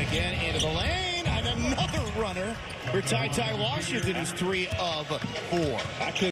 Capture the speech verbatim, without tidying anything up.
again into the lane. And another runner for Ty Ty Washington, who's three of four. I could